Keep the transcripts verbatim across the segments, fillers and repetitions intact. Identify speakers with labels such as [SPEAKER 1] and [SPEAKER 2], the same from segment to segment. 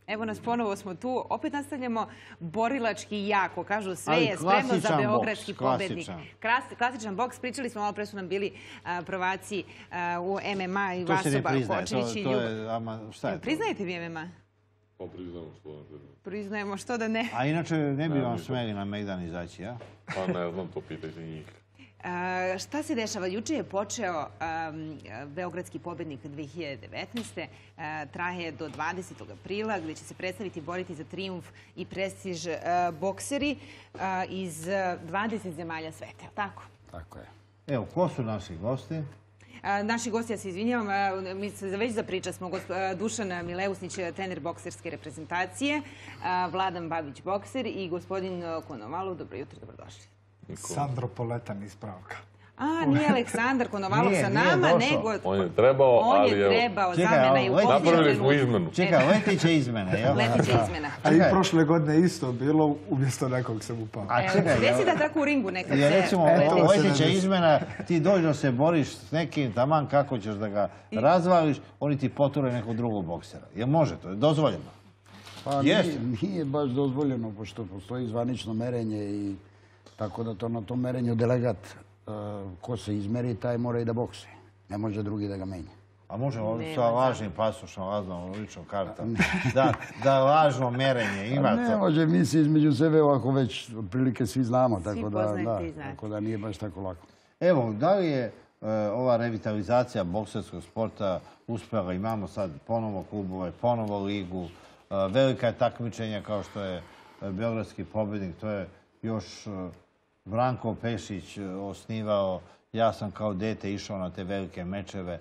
[SPEAKER 1] Evo nas, ponovo smo tu. Opet nastavljamo borilački jako. Kažu, sve je spremno za beogradski pobednik. Klasičan boks. Pričali smo, malo pre su nam bili prvaci u M M A i Vasoba Kočević i Ljubav. Priznajete vi M M A?
[SPEAKER 2] Pa priznajemo što da ne.
[SPEAKER 1] Priznajemo što da ne.
[SPEAKER 3] A inače ne bi vam smeli na Megdan izaći, ja?
[SPEAKER 2] Pa ne znam, to pitajte njih.
[SPEAKER 1] Šta se dešava? Juče je počeo beogradski pobednik dve hiljade devetnaeste. Traje do dvadesetog aprila, gdje će se predstaviti, boriti za trijumf i prestiž bokseri iz dvadeset zemalja sveta. Tako?
[SPEAKER 3] Tako je. Evo, ko su naši gosti?
[SPEAKER 1] Naši gosti, ja se izvinjavam, mi se već za priča smo, Dušan Mileusnić, trener bokserske reprezentacije, Vladan Babić, bokser i gospodin Konovalov. Dobro jutro, dobrodošli.
[SPEAKER 4] Sandro Poletan, ispravka.
[SPEAKER 1] A, nije Aleksandar Konovalov sa nama, nego...
[SPEAKER 2] On je trebao, ali
[SPEAKER 1] On je trebao, zamena i u posljednju.
[SPEAKER 2] Napravili smo izmenu.
[SPEAKER 3] Čekaj, letit će izmena, jel?
[SPEAKER 1] Letit će izmena.
[SPEAKER 4] A i prošle godine isto bilo, umjesto nekog sam upao.
[SPEAKER 1] Desi da tako u ringu nekad se...
[SPEAKER 3] Recimo, letit će izmena, ti dođi da se boriš s nekim, taman kako ćeš da ga razvališ, oni ti poture nekog drugog boksera. Jel može to? Je dozvoljeno?
[SPEAKER 5] Pa nije baš dozvoljeno, pošto postoji zvanično merenje i tako da to na tom merenju delegat ko se izmeri, taj mora i da bokse. Ne može drugi da ga menja.
[SPEAKER 3] A može sa lažnim pasošom, lažnom ličnom kartom, da lažno merenje ima to?
[SPEAKER 5] Ne može, mi se između sebe ovako već otprilike svi znamo, tako da nije baš tako lako.
[SPEAKER 3] Evo, da li je ova revitalizacija bokserskog sporta uspjela? Imamo sad ponovo klubove, ponovo ligu, velika je takmičenja kao što je beogradski pobjednik, to je još Branko Pešić osnivao, ja sam kao dete išao na te velike mečeve.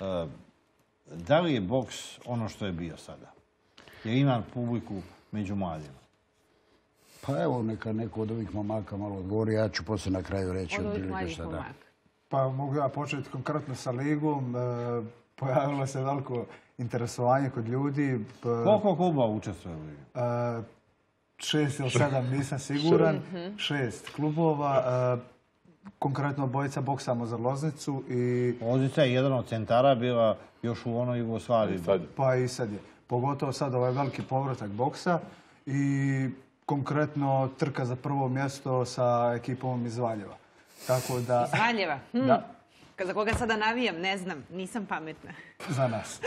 [SPEAKER 3] Da li je boks ono što je bio sada? Jer ima publiku među mladima.
[SPEAKER 5] Pa evo, neka neko od ovih momaka malo odgovori, ja ću poslije na kraju reći otprilike šta da.
[SPEAKER 4] Pa mogu ja početi konkretno sa ligom. Pojavilo se veliko interesovanje kod ljudi.
[SPEAKER 3] Koliko kluba učestvuje u ligi?
[SPEAKER 4] Šest ili sedam, nisam siguran. Šest klubova. Konkretno obojica boksamo za Loznicu.
[SPEAKER 3] Loznica je jedan od centara bila još u onoj Jugoslaviji.
[SPEAKER 4] Pa i sad je. Pogotovo sad ovaj veliki povratak boksa i konkretno trka za prvo mjesto sa ekipom iz Valjeva.
[SPEAKER 1] Iz Valjeva? Da. Za koga sada navijam, ne znam, nisam pametna.
[SPEAKER 4] Za nas.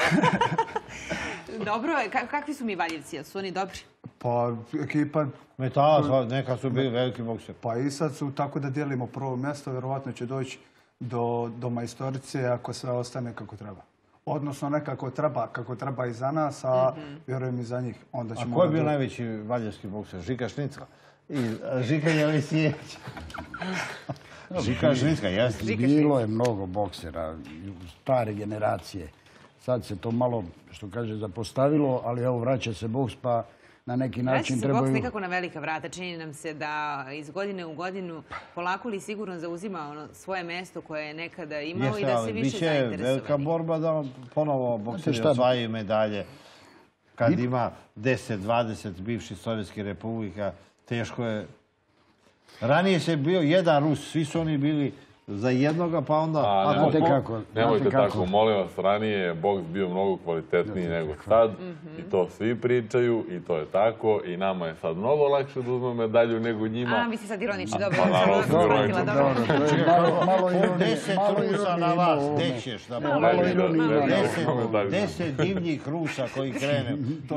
[SPEAKER 1] Dobro, kakvi su mi Valjevci? Su oni dobri?
[SPEAKER 4] Pa ekipa...
[SPEAKER 3] Metala, neka su bili veliki bokseri.
[SPEAKER 4] Pa i sad su tako da dijelimo prvo mjesto, vjerovatno će doći do majstorice ako sve ostane kako treba. Odnosno nekako treba, kako treba i za nas, a vjerujem i za njih.
[SPEAKER 3] A ko je bio najveći valjevski bokser? Žika Šnicka? Žika Jelisijeć? Žika Šnicka, jesno.
[SPEAKER 5] Bilo je mnogo boksera, stare generacije. Sad se to malo, što kaže, zapostavilo, ali evo vraća se boks, pa na neki način trebaju...
[SPEAKER 1] Vraća se boks nekako na velika vrata. Čini nam se da iz godine u godinu polako li sigurno zauzima svoje mesto koje je nekada imao i da se više zainteresovani.
[SPEAKER 3] Biće velika borba da ponovo bokseri osvajaju medalje. Kad ima deset dvadeset bivših sovjetskih republika, teško je. Ranije se bio jedan Rus, svi su oni bili za jednoga, pa onda...
[SPEAKER 2] Nemojte tako, molim vas, ranije je boks bio mnogo kvalitetniji nego sad i to svi pričaju i to je tako i nama je sad mnogo lakše da uzmemo medalju nego njima.
[SPEAKER 1] A, vi ste sad ironični, dobro.
[SPEAKER 5] Malo ironije.
[SPEAKER 3] Deset Rusa na vas, gdje ćeš da pogledaj? Deset divljih Rusa koji krene.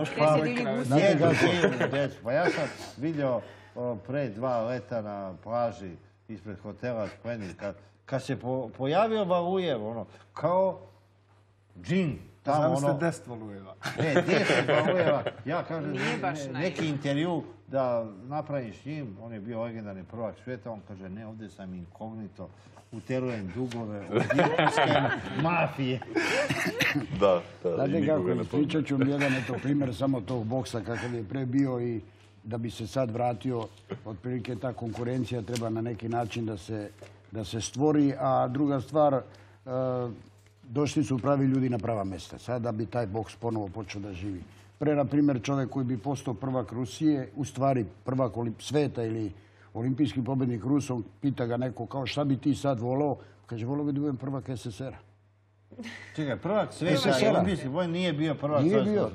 [SPEAKER 3] Pa ja sam vidio pre dva leta na plaži ispred hotela Splendid, kad se pojavio Valujev, ono, kao džin.
[SPEAKER 4] Znam ste deset Valujeva.
[SPEAKER 3] Ne, deset Valujeva. Ja kažem, neki intervju da napraviš s njim, on je bio legendarni prvak svijeta, on kaže, ne, ovdje sam inkognito, uterujem dugove od japanske mafije.
[SPEAKER 2] Da, da.
[SPEAKER 5] Znate kako, pričat ću mi jedan eto primjer samo tog boksa kakav je pre bio i da bi se sad vratio, otprilike ta konkurencija treba na neki način da se stvori, a druga stvar, došli su pravi ljudi na prava mjesta. Sad da bi taj boks ponovo počeo da živi. Pre, na primjer, čovjek koji bi postao prvak Rusije, u stvari prvak sveta ili olimpijski pobjednik Rusom, pita ga neko kao šta bi ti sad volao, kaže volao bi da budem prvak es es er a.
[SPEAKER 3] Čekaj, prvak sveta i olimpijski pobjednik nije bio prvak sveta.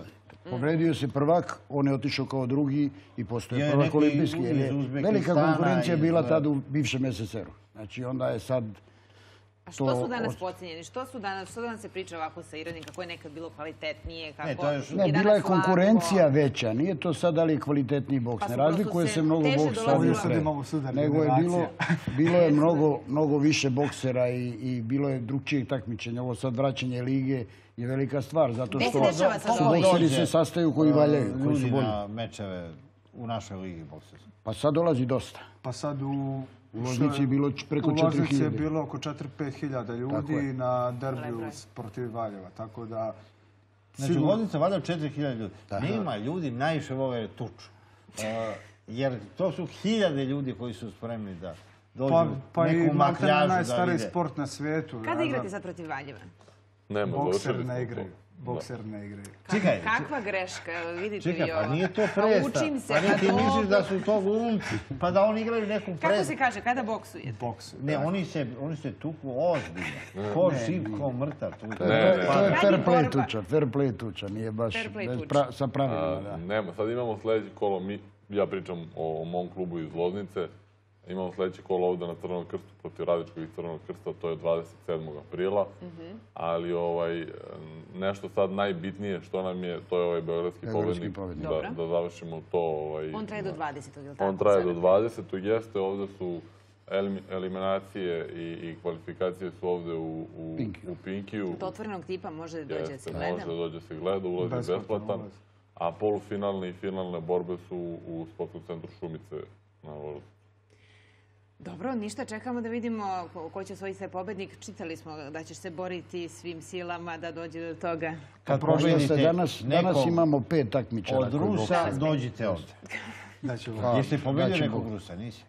[SPEAKER 5] Povredio se prvak, on je otišao kao drugi i postoje
[SPEAKER 3] Je
[SPEAKER 5] prvak
[SPEAKER 3] neki
[SPEAKER 5] olimpijski.
[SPEAKER 3] iz
[SPEAKER 5] jer je
[SPEAKER 3] Uzbekistana
[SPEAKER 5] Velika konkurencija
[SPEAKER 3] i-
[SPEAKER 5] bila tad u bivšem es es er-u. Znači onda je sad...
[SPEAKER 1] A što su danas
[SPEAKER 5] od-
[SPEAKER 1] pocenjeni? Što su danas, što danas se priča ovako sa Iranim, kako je nekad bilo kvalitetnije, kako
[SPEAKER 3] Ne, to je još-
[SPEAKER 5] Ne,
[SPEAKER 1] danas
[SPEAKER 5] bila je
[SPEAKER 1] slabo?
[SPEAKER 5] konkurencija veća. Nije to sad da li je kvalitetniji boks.
[SPEAKER 1] Pa
[SPEAKER 5] Ne
[SPEAKER 1] su prosto
[SPEAKER 5] razlikuje
[SPEAKER 1] se
[SPEAKER 5] se mnogo
[SPEAKER 1] teže
[SPEAKER 5] boks
[SPEAKER 1] dolazilo.
[SPEAKER 5] ovdje
[SPEAKER 4] Sad imamo sudar
[SPEAKER 5] nego je bilo,
[SPEAKER 4] generacija.
[SPEAKER 5] bilo je mnogo, mnogo više boksera i, i bilo je drugčijeg takmičenja. Ovo sad vraćanje lige je velika stvar, zato
[SPEAKER 1] Gde se
[SPEAKER 5] što
[SPEAKER 1] dešava sad
[SPEAKER 5] su
[SPEAKER 1] ovo?
[SPEAKER 5] bokseri se sastaju koji valjaju, koji su
[SPEAKER 3] Ljudi
[SPEAKER 5] bolji.
[SPEAKER 3] na mečeve u našoj ligi bokserskoj.
[SPEAKER 5] Pa sad dolazi dosta.
[SPEAKER 4] Pa sad u...
[SPEAKER 5] U Loznici je bilo č- preko
[SPEAKER 4] U
[SPEAKER 5] četiri
[SPEAKER 4] Loznici je
[SPEAKER 5] hiljade.
[SPEAKER 4] bilo oko četiri do pet hiljada
[SPEAKER 5] Tako
[SPEAKER 4] ljudi
[SPEAKER 5] je.
[SPEAKER 4] na
[SPEAKER 1] Lep
[SPEAKER 4] derbiju
[SPEAKER 1] broj.
[SPEAKER 4] protiv Valjeva. Tako da...
[SPEAKER 3] Znači,
[SPEAKER 4] sigurno-
[SPEAKER 3] Loznica vada četiri hiljade ljudi. Nema ljudi, najviše vole tuču. E, jer to su hiljade ljudi koji su spremni da dođu
[SPEAKER 4] Pa, pa i
[SPEAKER 3] neku
[SPEAKER 4] maltene
[SPEAKER 3] makljažu da
[SPEAKER 4] najstariji
[SPEAKER 3] vide.
[SPEAKER 4] sport na svijetu.
[SPEAKER 1] Kada
[SPEAKER 4] ja
[SPEAKER 1] igrate
[SPEAKER 4] znam.
[SPEAKER 1] sad protiv Valjeva?
[SPEAKER 2] Nema,
[SPEAKER 4] Bokser
[SPEAKER 2] završili smo
[SPEAKER 4] ne
[SPEAKER 2] to.
[SPEAKER 4] igraju. Bokser ne igraju.
[SPEAKER 1] Ka-
[SPEAKER 3] Čekaj,
[SPEAKER 1] Kakva greška, evo, vidite
[SPEAKER 3] Čekaj,
[SPEAKER 1] vi
[SPEAKER 3] pa
[SPEAKER 1] ovo.
[SPEAKER 3] nije to
[SPEAKER 1] Pa
[SPEAKER 3] predstav.
[SPEAKER 1] učim se,
[SPEAKER 3] Pa
[SPEAKER 1] pa
[SPEAKER 3] ti misliš
[SPEAKER 1] dobro.
[SPEAKER 3] da su to glumci, pa da oni igraju neku
[SPEAKER 1] Kako
[SPEAKER 3] predstavu.
[SPEAKER 1] se kaže, kada boksujete?
[SPEAKER 4] Boksu.
[SPEAKER 3] Ne, oni se, oni se tuku ozbiljno. Ko živ, ko mrtav. Tu.
[SPEAKER 2] Ne,
[SPEAKER 5] To
[SPEAKER 2] ne.
[SPEAKER 5] je, to je
[SPEAKER 1] Kad
[SPEAKER 5] fair
[SPEAKER 1] je
[SPEAKER 5] play
[SPEAKER 1] borba?
[SPEAKER 5] tuča, fair play tuča, nije baš
[SPEAKER 1] Fair play
[SPEAKER 5] bez
[SPEAKER 1] tuča.
[SPEAKER 5] pra- sa pravilima,
[SPEAKER 2] A,
[SPEAKER 5] da.
[SPEAKER 2] nema, sad imamo sljedeće kolo, mi, ja pričam o, o mom klubu iz Loznice, imamo sljedeće kolo ovdje na Crvenom krstu protiv Radičkog i Crvenog krsta, to je dvadeset sedmog aprila, ali ovaj, nešto sad najbitnije što nam je, to je ovaj beogradski
[SPEAKER 5] Beogradski
[SPEAKER 2] pobednik,
[SPEAKER 5] pobednik.
[SPEAKER 2] da,
[SPEAKER 1] Dobro.
[SPEAKER 2] da završimo to. Ovaj,
[SPEAKER 1] On traje do dvadesetog, je li tako?
[SPEAKER 2] On traje
[SPEAKER 1] sada?
[SPEAKER 2] do dvadesetog jeste, ovdje su elimi- eliminacije i, i kvalifikacije su ovdje u, u,
[SPEAKER 5] Pinkiju.
[SPEAKER 2] u Pinkiju.
[SPEAKER 1] Od otvorenog tipa može da dođe da se
[SPEAKER 2] Jeste,
[SPEAKER 1] gleda.
[SPEAKER 2] može da dođe se gleda, ulaz je
[SPEAKER 4] Besplatan
[SPEAKER 2] besplatan.
[SPEAKER 4] ulaz.
[SPEAKER 2] A polufinalne i finalne borbe su u sportskom centru Šumice na Voždu.
[SPEAKER 1] Dobro, ništa, čekamo da vidimo ko, ko će svoj sve pobednik. Čitali smo da ćeš se boriti svim silama da dođe do toga.
[SPEAKER 3] Kad
[SPEAKER 5] Pošto se
[SPEAKER 3] pobedite
[SPEAKER 5] danas, danas
[SPEAKER 3] nekog
[SPEAKER 5] imamo pet takmičara.
[SPEAKER 3] od
[SPEAKER 5] koji
[SPEAKER 3] Rusa,
[SPEAKER 5] boksuju.
[SPEAKER 3] dođite ovdje.
[SPEAKER 4] Znači,
[SPEAKER 5] A,
[SPEAKER 3] Jeste pobedio
[SPEAKER 5] daće
[SPEAKER 3] nekog
[SPEAKER 5] Bog.
[SPEAKER 3] Rusa, nisi?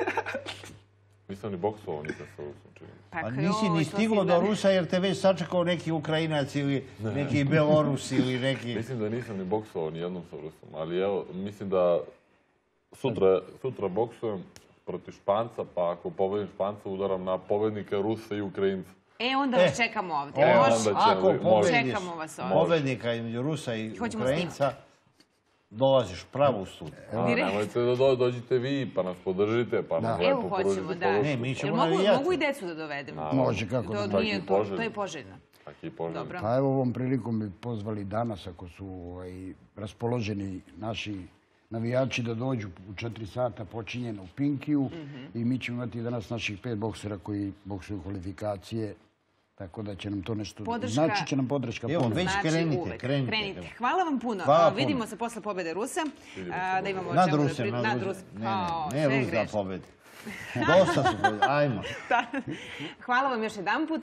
[SPEAKER 2] Nisam ni boksovao nikad sa Rusom, čini mi se.
[SPEAKER 1] Pa
[SPEAKER 3] Pa
[SPEAKER 1] joj,
[SPEAKER 3] nisi ni
[SPEAKER 1] to
[SPEAKER 3] stiglo
[SPEAKER 1] si
[SPEAKER 3] do
[SPEAKER 1] da-
[SPEAKER 3] Rusa jer te već sačekao neki Ukrajinac ili neki Belorus ili neki...
[SPEAKER 2] Mislim da nisam ni boksovao ni jednom sa Rusom, ali evo, mislim da sutra, sutra boksujem protiv Španca, pa ako pobedim Španca udaram na pobednika Rusa i Ukrajinca.
[SPEAKER 1] E, onda vas čekamo ovdje.
[SPEAKER 2] E,
[SPEAKER 1] Može?
[SPEAKER 2] onda će-
[SPEAKER 3] Ako
[SPEAKER 2] može.
[SPEAKER 3] pobediš
[SPEAKER 1] Čekamo vas ovdje.
[SPEAKER 3] pobednika između Rusa i
[SPEAKER 1] Hoćemo
[SPEAKER 3] Ukrajinca, dolaziš pravo u studiju.
[SPEAKER 2] A,
[SPEAKER 1] Direkt.
[SPEAKER 2] nemojte da do, dođite vi, pa nas podržite, pa nam
[SPEAKER 1] Evo
[SPEAKER 2] lepo
[SPEAKER 1] hoćemo,
[SPEAKER 2] pružite
[SPEAKER 1] da.
[SPEAKER 2] podršku.
[SPEAKER 3] Ne, mi
[SPEAKER 1] Jel
[SPEAKER 3] ćemo
[SPEAKER 1] mogu,
[SPEAKER 3] navijati.
[SPEAKER 1] mogu i decu da dovedemo?
[SPEAKER 5] Može, kako da.
[SPEAKER 1] To
[SPEAKER 2] Čak
[SPEAKER 1] nije
[SPEAKER 2] i
[SPEAKER 1] to,
[SPEAKER 2] poželjno.
[SPEAKER 1] to je poželjno.
[SPEAKER 2] Tako i poželjno.
[SPEAKER 1] Dobro.
[SPEAKER 5] Pa evo ovom prilikom bi pozvali danas, ako su ovaj, raspoloženi naši navijači da dođu u četiri sata počinjeno u Pinkiju i mi ćemo imati danas naših pet boksera koji boksuju kvalifikacije, tako da će nam to nešto...
[SPEAKER 1] Podrška-
[SPEAKER 5] Znači će nam podrška
[SPEAKER 3] Evo,
[SPEAKER 5] puno.
[SPEAKER 3] već
[SPEAKER 1] Znači,
[SPEAKER 3] krenite,
[SPEAKER 1] uvek.
[SPEAKER 3] krenite. evo.
[SPEAKER 1] Hvala vam puno.
[SPEAKER 3] Hvala
[SPEAKER 1] A,
[SPEAKER 3] puno.
[SPEAKER 1] Vidimo se posle pobede Rusa. A, da imamo o
[SPEAKER 3] Nad
[SPEAKER 1] čemu da
[SPEAKER 3] Rusem,
[SPEAKER 1] pri-
[SPEAKER 3] nad
[SPEAKER 1] nad
[SPEAKER 3] Rusem.
[SPEAKER 1] Rusem.
[SPEAKER 3] Ne,
[SPEAKER 1] Kao,
[SPEAKER 3] ne,
[SPEAKER 1] sve
[SPEAKER 3] ne
[SPEAKER 1] je
[SPEAKER 3] Rus da
[SPEAKER 1] grešno.
[SPEAKER 3] pobedi. Dosta su pobedi, ajmo.
[SPEAKER 1] Hvala vam još jedan put.